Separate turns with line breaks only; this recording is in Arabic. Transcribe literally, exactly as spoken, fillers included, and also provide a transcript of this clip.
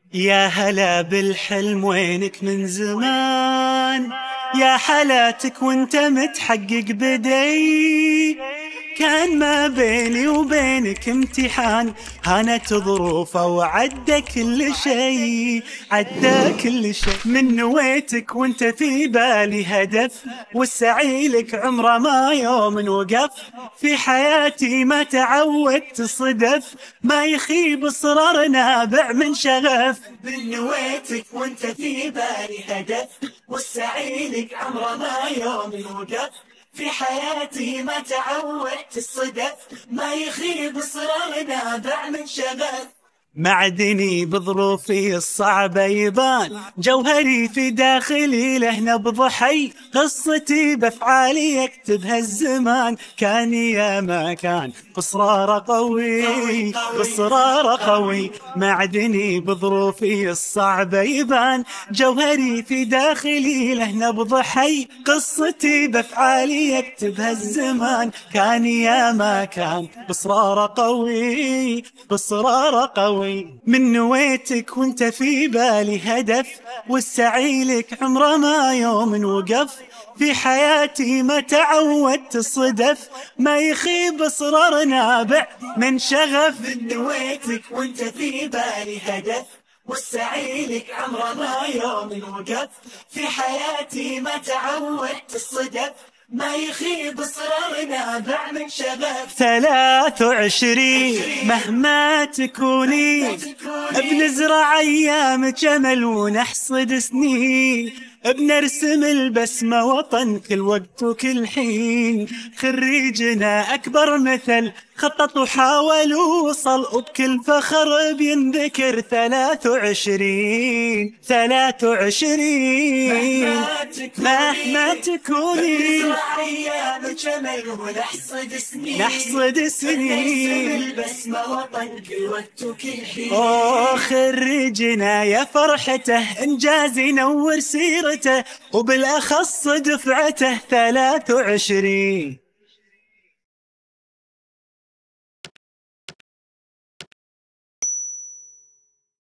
يا هلا بالحلم وينك من زمان، يا حلاتك وانت متحقق بدي. كان ما بيني وبينك امتحان، هانت ظروفه وعدى كل شيء، عدى كل شيء. من نويتك وانت في بالي هدف، والسعي لك عمره ما يوم وقف. في حياتي ما تعودت صدف، ما يخيب اصرار نابع من شغف. من نويتك وانت في بالي هدف، والسعي لك عمره ما يوم وقف. في حياتي ما تعودت الصدف، ما يخيب اصرار نابع من شغف. معدني بظروفي الصعبة يبان، جوهري في داخلي له نبض حي. قصتي بافعالي يكتبها الزمان، كان يا ما كان باصرار قوي، باصرار قوي. معدني بظروفي الصعبة يبان، جوهري في داخلي له نبض حي. قصتي بافعالي يكتبها الزمان، كان يا ما كان باصرار قوي، باصرار قوي. من نويتك وانت في بالي هدف، والسعي لك عمره ما يوم وقف. في حياتي ما تعودت الصدف، ما يخيب اصرار نابع من شغف. من نويتك وانت في بالي هدف، والسعي لك عمره ما يوم وقف. في حياتي ما تعودت الصدف، ما يخيب اصرار نابع من شغف. ثلاث وعشرين مهما تكوني، بنزرع ايام جمل ونحصد سنين. بنرسم البسمة وطن كل وقت وكل حين. خريجنا أكبر مثل خطط وحاول وصل، وبكل فخر بينذكر. ثلاث وعشرين ثلاث وعشرين مهما تكوني، نزرع أيام جمل ونحصد سنين، نحصد سنين. نرسم البسمة وطن كل وقت وكل حين. أوه خريجنا يا فرحته، إنجاز ينور سيرته، وبالأخص دفعته ثلاث وعشرين.